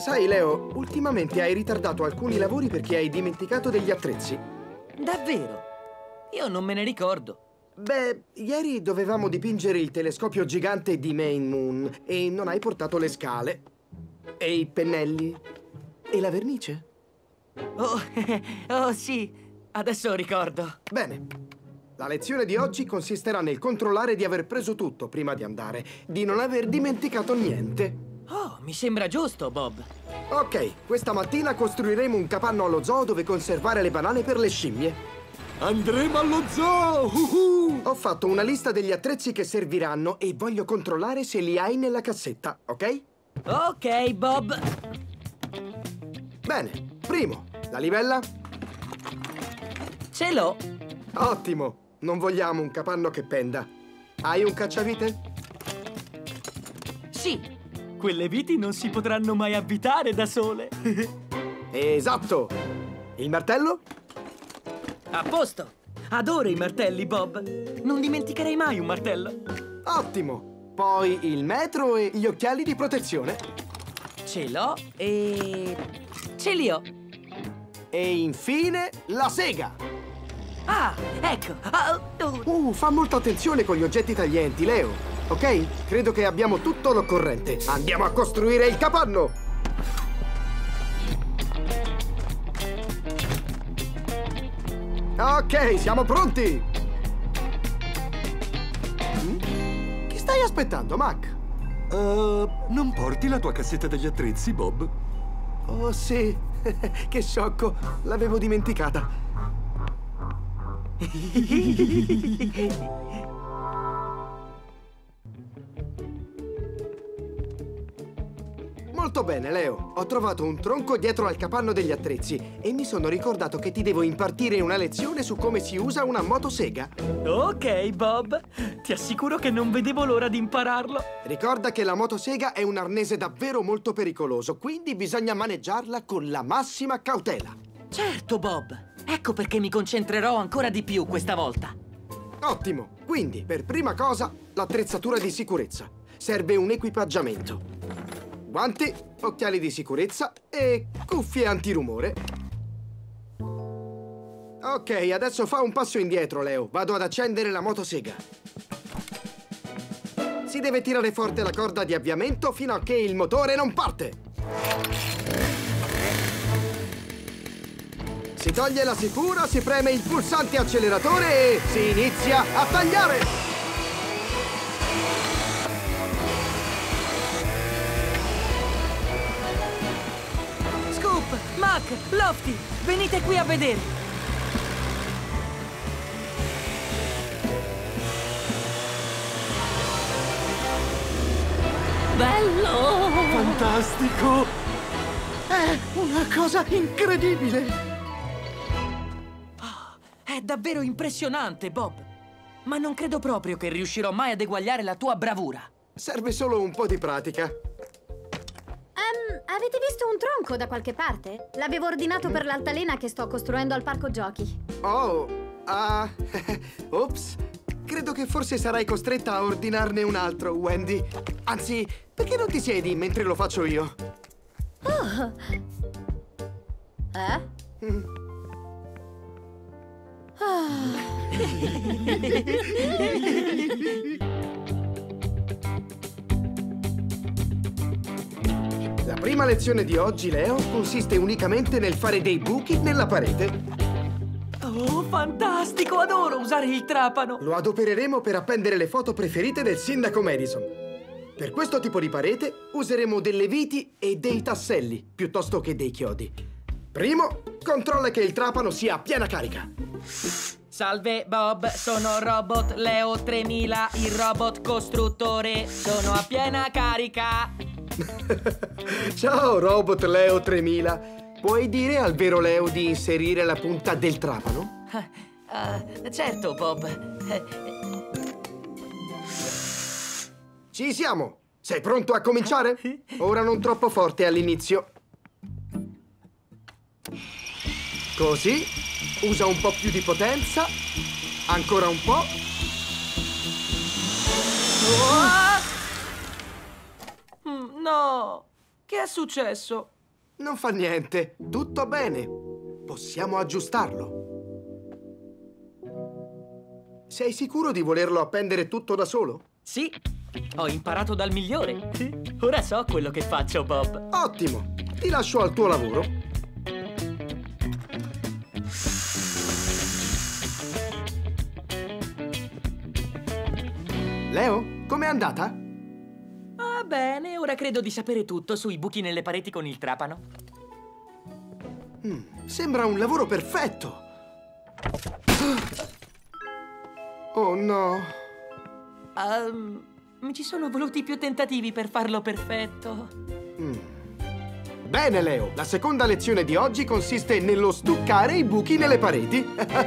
Sai, Leo, ultimamente hai ritardato alcuni lavori perché hai dimenticato degli attrezzi. Davvero? Io non me ne ricordo. Beh, ieri dovevamo dipingere il telescopio gigante di Main Moon e non hai portato le scale. E i pennelli? E la vernice? Oh, oh sì, adesso ricordo. Bene. La lezione di oggi consisterà nel controllare di aver preso tutto prima di andare, di non aver dimenticato niente. Oh, mi sembra giusto, Bob. Ok, questa mattina costruiremo un capanno allo zoo dove conservare le banane per le scimmie. Andremo allo zoo! Ho fatto una lista degli attrezzi che serviranno e voglio controllare se li hai nella cassetta, ok? Ok, Bob. Bene, primo, la livella? Ce l'ho. Ottimo, non vogliamo un capanno che penda. Hai un cacciavite? Sì, quelle viti non si potranno mai avvitare da sole. Esatto! Il martello? A posto. Adoro i martelli, Bob. Non dimenticherei mai un martello. Ottimo! Poi il metro e gli occhiali di protezione. Ce l'ho e... ce li ho. E infine la sega! Ah, ecco. Fa molta attenzione con gli oggetti taglienti, Leo. Ok? Credo che abbiamo tutto l'occorrente. Andiamo a costruire il capanno! Ok, siamo pronti! Chi stai aspettando, Mac? Non porti la tua cassetta degli attrezzi, Bob? Oh, sì. Che sciocco. L'avevo dimenticata. Molto bene, Leo. Ho trovato un tronco dietro al capanno degli attrezzi e mi sono ricordato che ti devo impartire una lezione su come si usa una motosega. Ok, Bob. Ti assicuro che non vedevo l'ora di impararlo. Ricorda che la motosega è un arnese davvero molto pericoloso, quindi bisogna maneggiarla con la massima cautela. Certo, Bob. Ecco perché mi concentrerò ancora di più questa volta. Ottimo! Quindi, per prima cosa, l'attrezzatura di sicurezza. Serve un equipaggiamento. Guanti, occhiali di sicurezza e cuffie antirumore. Ok, adesso fa un passo indietro, Leo. Vado ad accendere la motosega. Si deve tirare forte la corda di avviamento fino a che il motore non parte. Si toglie la sicura, si preme il pulsante acceleratore e si inizia a tagliare! Scoop, Mac, Lofty, venite qui a vedere. Bello! Fantastico! È una cosa incredibile! È davvero impressionante, Bob. Ma non credo proprio che riuscirò mai ad eguagliare la tua bravura. Serve solo un po' di pratica. Avete visto un tronco da qualche parte? L'avevo ordinato per l'altalena che sto costruendo al parco giochi. Oh, ops. Credo che forse sarai costretta a ordinarne un altro, Wendy. Anzi, perché non ti siedi mentre lo faccio io? Oh. La prima lezione di oggi, Leo, consiste unicamente nel fare dei buchi nella parete. Oh, fantastico! Adoro usare il trapano! Lo adopereremo per appendere le foto preferite del sindaco Madison. Per questo tipo di parete useremo delle viti e dei tasselli, piuttosto che dei chiodi. Primo, controlla che il trapano sia a piena carica. Salve, Bob. Sono Robot Leo 3000, il robot costruttore. Sono a piena carica. Ciao, Robot Leo 3000. Puoi dire al vero Leo di inserire la punta del trapano? Certo, Bob. Ci siamo! Sei pronto a cominciare? Ora non troppo forte all'inizio. Così. Usa un po' più di potenza. Ancora un po'. No! Che è successo? Non fa niente, tutto bene. Possiamo aggiustarlo. Sei sicuro di volerlo appendere tutto da solo? Sì, ho imparato dal migliore. Ora so quello che faccio, Bob. Ottimo, ti lascio al tuo lavoro. Leo, com'è andata? Va bene, ora credo di sapere tutto sui buchi nelle pareti con il trapano. Sembra un lavoro perfetto. Oh no. Mi ci sono voluti più tentativi per farlo perfetto. Bene, Leo, la seconda lezione di oggi consiste nello stuccare i buchi nelle pareti.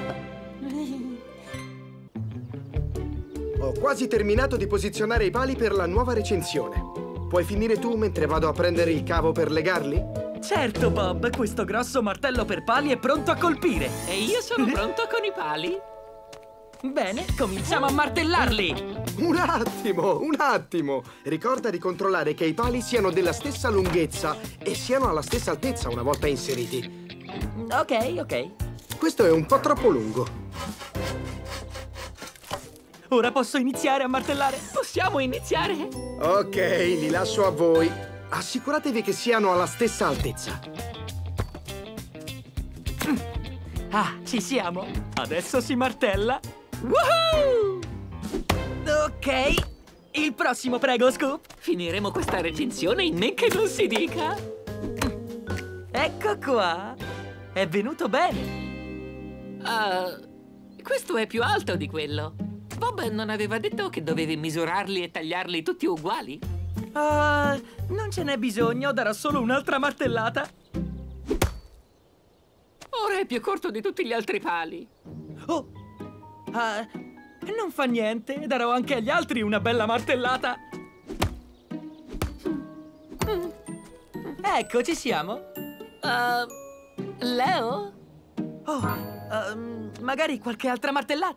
Ho quasi terminato di posizionare i pali per la nuova recinzione. Puoi finire tu mentre vado a prendere il cavo per legarli? Certo, Bob, questo grosso martello per pali è pronto a colpire. E io sono pronto con i pali. Bene, cominciamo a martellarli. Un attimo! Ricorda di controllare che i pali siano della stessa lunghezza e siano alla stessa altezza una volta inseriti. Ok. Questo è un po' troppo lungo. Ora posso iniziare a martellare. Possiamo iniziare? Ok, li lascio a voi. Assicuratevi che siano alla stessa altezza. Ah, ci siamo. Adesso si martella. Woohoo! Ok. Il prossimo, prego, Scoop. Finiremo questa recensione in men che non si dica. Ecco qua. È venuto bene. Questo è più alto di quello. Bob non aveva detto che dovevi misurarli e tagliarli tutti uguali? Non ce n'è bisogno, darò solo un'altra martellata. Ora è più corto di tutti gli altri pali. Oh! Non fa niente, darò anche agli altri una bella martellata. Ecco, ci siamo. Leo? Oh, magari qualche altra martellata.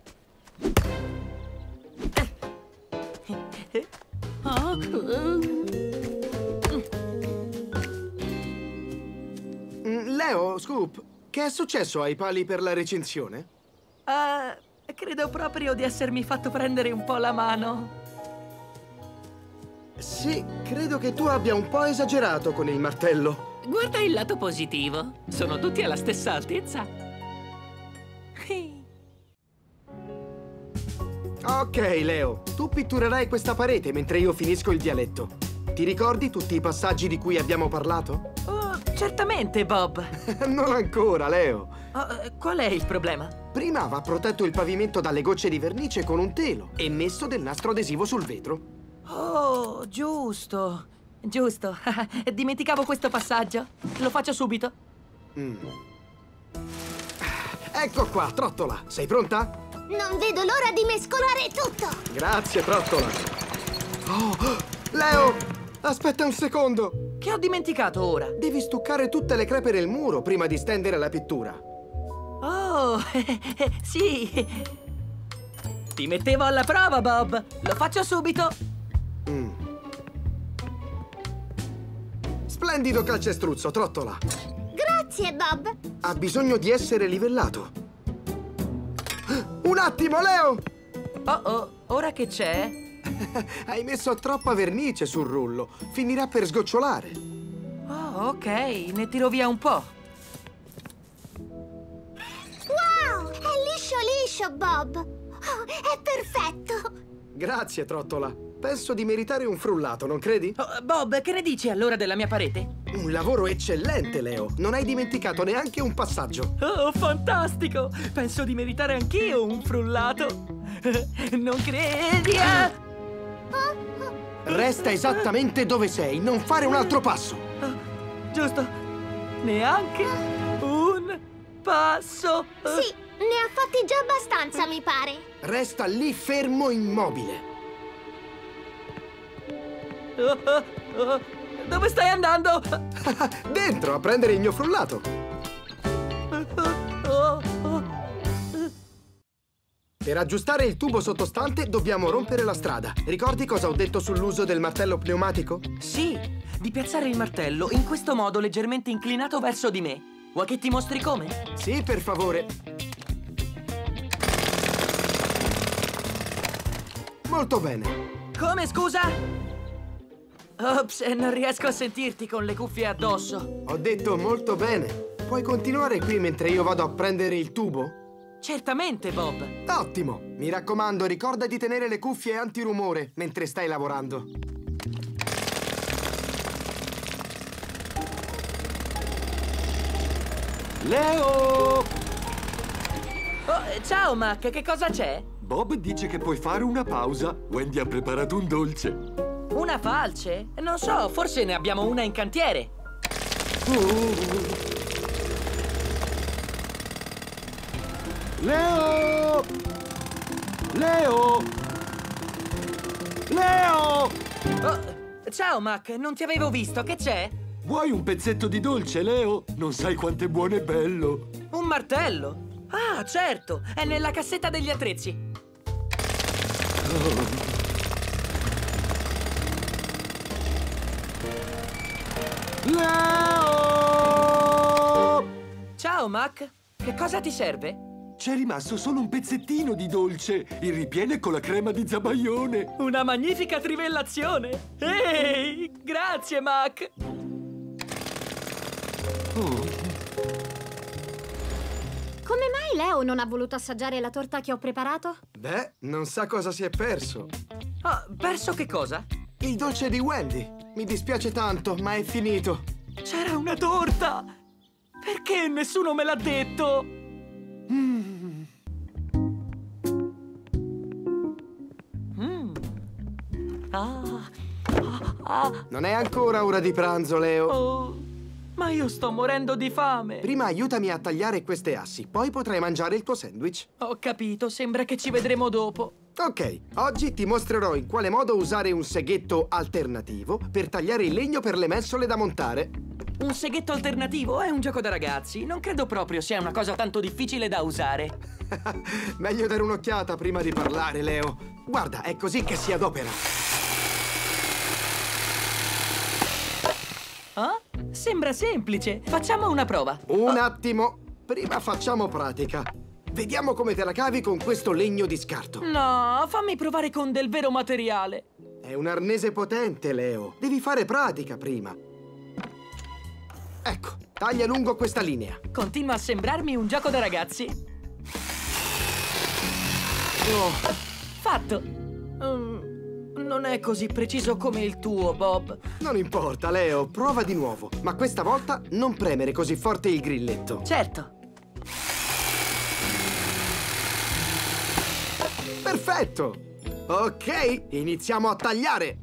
Leo, Scoop, che è successo ai pali per la recinzione? Credo proprio di essermi fatto prendere un po' la mano. Sì, credo che tu abbia un po' esagerato con il martello. Guarda il lato positivo. Sono tutti alla stessa altezza. Ok, Leo, tu pitturerai questa parete mentre io finisco il dialetto. Ti ricordi tutti i passaggi di cui abbiamo parlato? Oh, certamente, Bob. Non ancora, Leo. Qual è il problema? Prima va protetto il pavimento dalle gocce di vernice con un telo e messo del nastro adesivo sul vetro. Oh, giusto. Giusto. Dimenticavo questo passaggio. Lo faccio subito. Ecco qua, Trottola. Sei pronta? Non vedo l'ora di mescolare tutto! Grazie, Trottola. Oh, Leo, aspetta un secondo. Che ho dimenticato ora? Devi stuccare tutte le crepe del muro prima di stendere la pittura. Oh, sì. Ti mettevo alla prova, Bob. Lo faccio subito. Splendido calcestruzzo, Trottola. Grazie, Bob! Ha bisogno di essere livellato. Un attimo, Leo! Oh, ora che c'è? Hai messo troppa vernice sul rullo. Finirà per sgocciolare. Oh, ok. Ne tiro via un po'. Wow! È liscio, Bob! Oh, è perfetto! Grazie, Trottola. Penso di meritare un frullato, non credi? Oh, Bob, che ne dici allora della mia parete? Un lavoro eccellente, Leo. Non hai dimenticato neanche un passaggio. Oh, fantastico! Penso di meritare anch'io un frullato. Non credi? Resta esattamente dove sei. Non fare un altro passo. Giusto. Neanche un passo. Sì, ne ha fatti già abbastanza, mi pare. Resta lì fermo immobile. Dove stai andando? Dentro a prendere il mio frullato. Per aggiustare il tubo sottostante dobbiamo rompere la strada. Ricordi cosa ho detto sull'uso del martello pneumatico? Sì, di piazzare il martello in questo modo leggermente inclinato verso di me. Vuoi che ti mostri come? Sì, per favore. Molto bene. Come, scusa? Ops, non riesco a sentirti con le cuffie addosso. Ho detto molto bene. Puoi continuare qui mentre io vado a prendere il tubo? Certamente, Bob. Ottimo! Mi raccomando, ricorda di tenere le cuffie antirumore mentre stai lavorando. Leo! Oh, ciao, Mac, che cosa c'è? Bob dice che puoi fare una pausa. Wendy ha preparato un dolce. Una falce? Non so, forse ne abbiamo una in cantiere. Leo! Leo! Leo! Oh, ciao, Mac, non ti avevo visto, che c'è? Vuoi un pezzetto di dolce, Leo? Non sai quanto è buono e bello. Un martello? Ah, certo, è nella cassetta degli attrezzi. Leo! Ciao, Mac, che cosa ti serve? C'è rimasto solo un pezzettino di dolce. Il ripiene con la crema di zabaione. Una magnifica trivellazione! Ehi, grazie, Mac! Come mai Leo non ha voluto assaggiare la torta che ho preparato? Beh, non sa cosa si è perso. Ah, perso che cosa? Il dolce di Wendy. Mi dispiace tanto, ma è finito. C'era una torta! Perché nessuno me l'ha detto? Non è ancora ora di pranzo, Leo. Oh, ma io sto morendo di fame. Prima aiutami a tagliare queste assi, poi potrai mangiare il tuo sandwich. Ho capito, sembra che ci vedremo dopo. Ok, oggi ti mostrerò in quale modo usare un seghetto alternativo per tagliare il legno per le mensole da montare. Un seghetto alternativo è un gioco da ragazzi. Non credo proprio sia una cosa tanto difficile da usare. Meglio dare un'occhiata prima di parlare, Leo. Guarda, è così che si adopera. Ah? Sembra semplice. Facciamo una prova. Un attimo. Prima facciamo pratica. Vediamo come te la cavi con questo legno di scarto. No, fammi provare con del vero materiale. È un arnese potente, Leo. Devi fare pratica prima. Ecco, taglia lungo questa linea. Continua a sembrarmi un gioco da ragazzi. Oh, fatto. Non è così preciso come il tuo, Bob. Non importa, Leo. Prova di nuovo. Ma questa volta non premere così forte il grilletto. Certo. Perfetto! Ok, iniziamo a tagliare!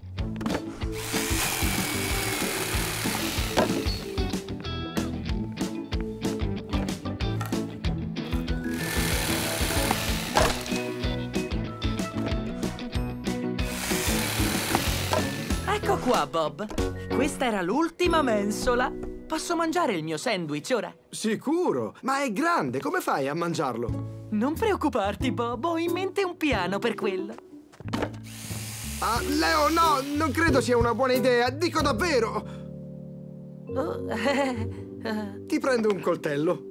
Ecco qua, Bob. Questa era l'ultima mensola. Posso mangiare il mio sandwich ora? Sicuro! Ma è grande, come fai a mangiarlo? Non preoccuparti, Bob. Ho in mente un piano per quello. Ah, Leo, no! Non credo sia una buona idea! Dico davvero! Oh, Ti prendo un coltello.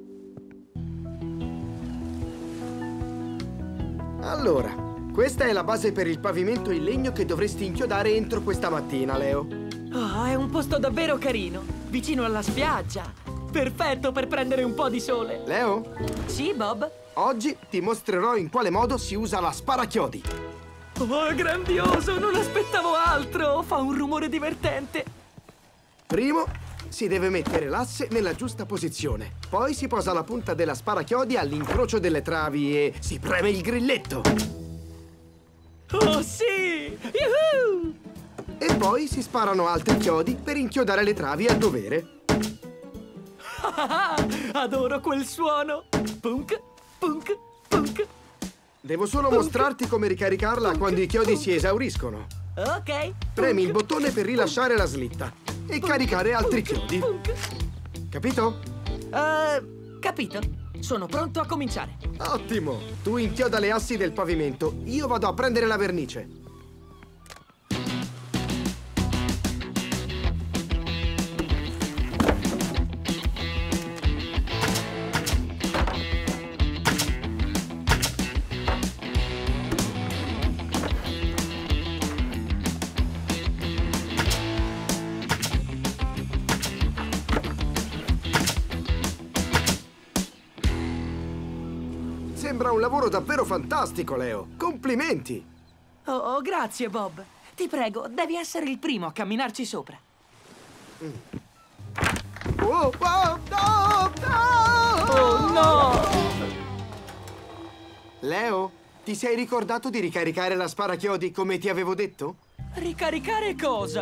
Allora, questa è la base per il pavimento in legno che dovresti inchiodare entro questa mattina, Leo. oh, è un posto davvero carino. Vicino alla spiaggia. Perfetto per prendere un po' di sole. Leo, Sì, Bob? oggi ti mostrerò in quale modo si usa la sparachiodi. Oh, grandioso! Non aspettavo altro! Fa un rumore divertente. Primo, si deve mettere l'asse nella giusta posizione. Poi si posa la punta della sparachiodi all'incrocio delle travi e si preme il grilletto. Oh, sì! Yuhu! E poi si sparano altri chiodi per inchiodare le travi a dovere. Adoro quel suono! Punk, punk, punk. Devo solo mostrarti come ricaricarla quando i chiodi si esauriscono. Ok. Premi il bottone per rilasciare la slitta e caricare altri chiodi. Punk. Capito? Capito. Sono pronto a cominciare. Ottimo! Tu inchioda le assi del pavimento. Io vado a prendere la vernice. Sembra un lavoro davvero fantastico, Leo. Complimenti! Oh, grazie, Bob. Ti prego, devi essere il primo a camminarci sopra. Oh, oh, no, no! Oh, no! Leo, ti sei ricordato di ricaricare la sparachiodi come ti avevo detto? Ricaricare cosa?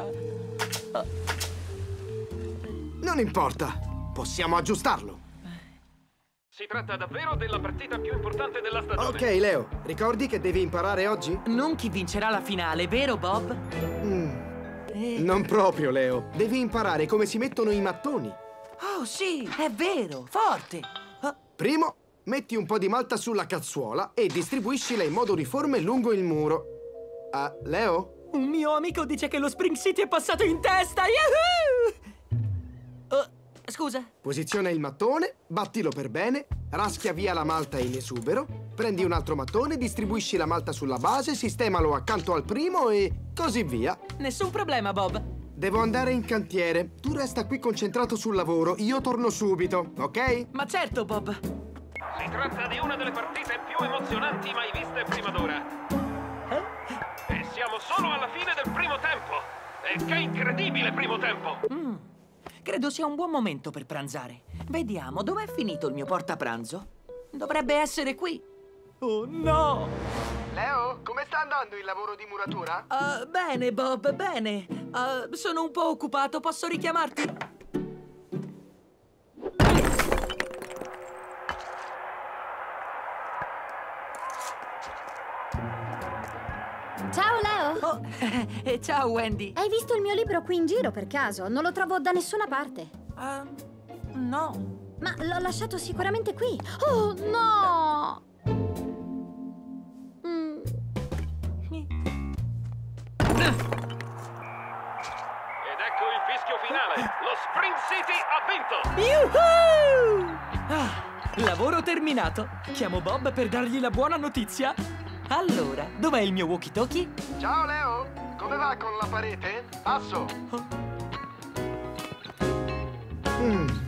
Non importa, possiamo aggiustarlo. Si tratta davvero della partita più importante della stagione. Ok, Leo, ricordi che devi imparare oggi? Non chi vincerà la finale, vero, Bob? Non proprio, Leo. Devi imparare come si mettono i mattoni. Oh, sì, è vero, forte. Primo, metti un po' di malta sulla cazzuola e distribuiscila in modo uniforme lungo il muro. Leo? Un mio amico dice che lo Spring City è passato in testa! Yahoo! Scusa? Posiziona il mattone, battilo per bene, raschia via la malta in esubero, prendi un altro mattone, distribuisci la malta sulla base, sistemalo accanto al primo e così via. Nessun problema, Bob. Devo andare in cantiere. Tu resta qui concentrato sul lavoro, io torno subito, ok? Ma certo, Bob. Si tratta di una delle partite più emozionanti mai viste prima d'ora. E siamo solo alla fine del primo tempo. E che incredibile primo tempo! Credo sia un buon momento per pranzare. Vediamo, dov'è finito il mio portapranzo? Dovrebbe essere qui. Oh, no! Leo, come sta andando il lavoro di muratura? Bene, Bob, bene. Sono un po' occupato, posso richiamarti? Ciao, Leo! Oh, ciao, Wendy. Hai visto il mio libro qui in giro, per caso? Non lo trovo da nessuna parte. No. Ma l'ho lasciato sicuramente qui. Oh, no! Ed ecco il fischio finale. Lo Spring City ha vinto! Lavoro terminato. Chiamo Bob per dargli la buona notizia. Allora, dov'è il mio walkie-talkie? Ciao, Leo! Come va con la parete? Passo!